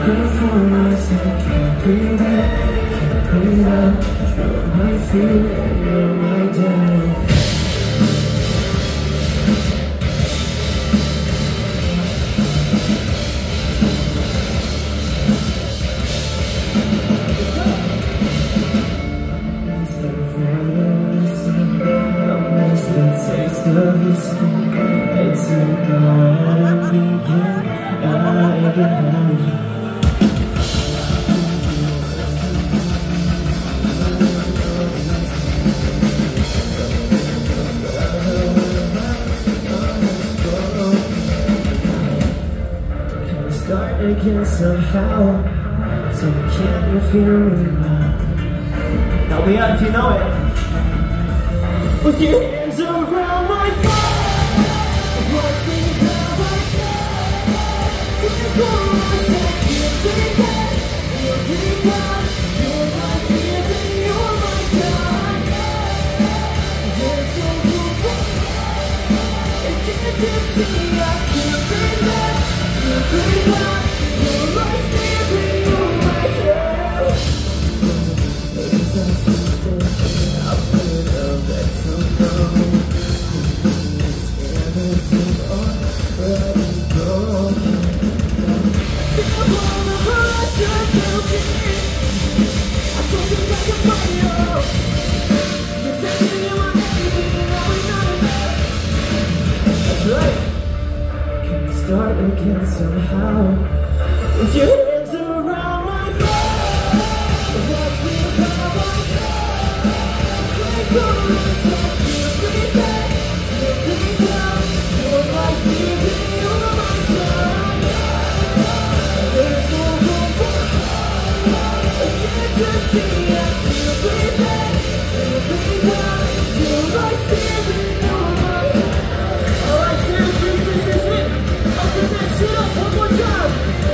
grateful as I can't breathe out, can't breathe out. You're my fear, you're my doubt. Taste of your skin, it's in my begin, I get Can we start again somehow? So can you feel me now? Help me out if you know it. With your hands around my heart, watch me down my head. You're my fear, you're my time. There's no room for it can't see, I can't breathe out, can't breathe out. You're my fear, you're my time. Start again somehow. With your hands around my head, watch me around my head. Take for myself, you breathe back, you breathe out. You're my fear, you're my time. There's no room for I can't just see, I can't breathe back, you breathe out. You're my fear, you're my time. Alright, Sam, this is it. Open that shit up one more time.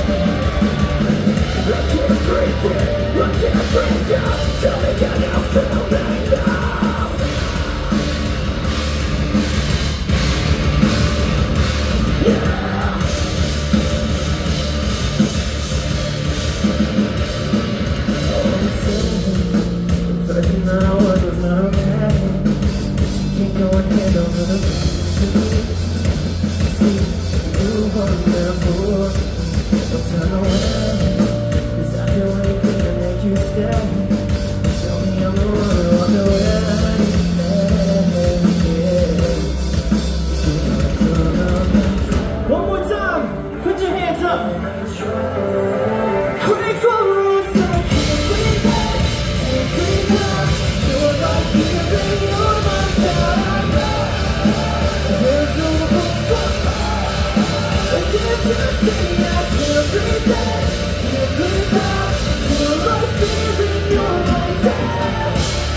I can't breathe in, I can't breathe out. Tell me, can you feel me now? Yeah. Oh, I'm saying the version that I was not okay. Keep going head over the don't turn away, 'cause I do anything to make you stay. Tell me I'm the one who walked away. One more time, put your hands up. Grateful as I can't breathe out, can't breathe out. You're my fear, you're my time. There's no hope for I can't breathe out, can't breathe out. You're my fear and you're my death.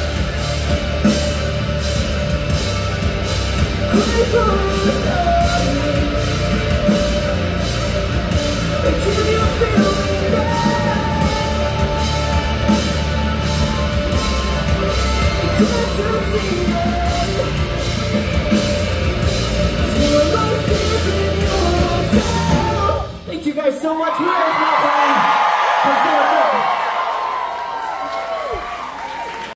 Grateful as can you feel me now? Can't you see it? You're my fear and you're my death. Thank you guys so much.